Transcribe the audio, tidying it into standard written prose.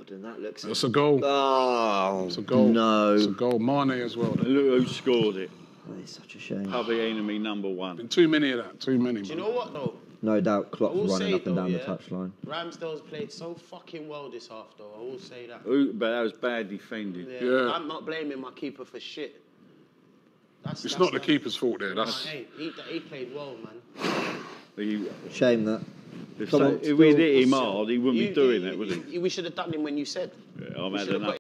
God, and that looks... It's a goal. Oh, it's a goal. No. It's a goal. Mane as well. And look who scored it. Oh, it's such a shame. Public enemy #1. Been too many of that. Too many. Do you know what though? No doubt, Klopp's will running say up and though, down the yeah, touchline. Ramsdale's played so fucking well this half though. I will say that. But that was bad defending. Yeah. I'm not blaming my keeper for shit. It's not the keeper's fault there. That's... He played well, man. Shame that. If we'd hit him hard, he wouldn't be doing that, would he? We should have done him when you said. Yeah, I'm had enough.